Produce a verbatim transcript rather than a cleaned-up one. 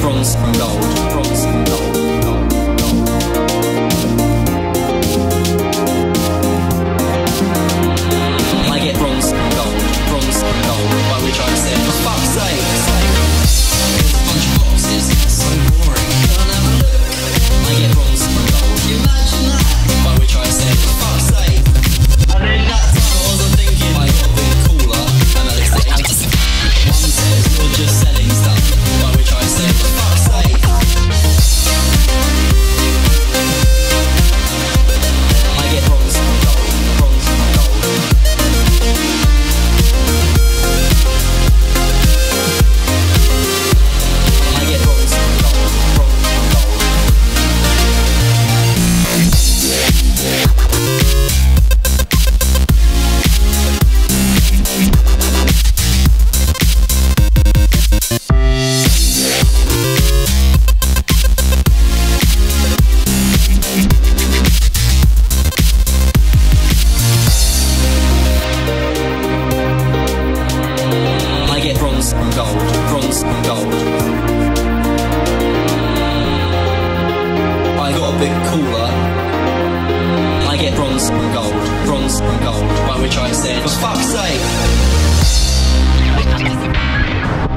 bronze and gold, bronze and gold, gold, gold. I get bronze and gold, bronze and gold, by which I said, for fuck's sake, it's a bunch of boxes, so boring, can't have a look. I get bronze and gold, you imagine that? By which I said, for fuck's sake. And then that time I wasn't thinking, I got a bit cooler, and I said, one says, you're just selling stuff, by which I said, for fuck's sake. I get bronze and gold, bronze and gold. I get bronze and gold, bronze and gold. I get bronze and gold, bronze and gold. I got a bit cooler. I get bronze and gold, bronze and gold. By which I said, for fuck's sake.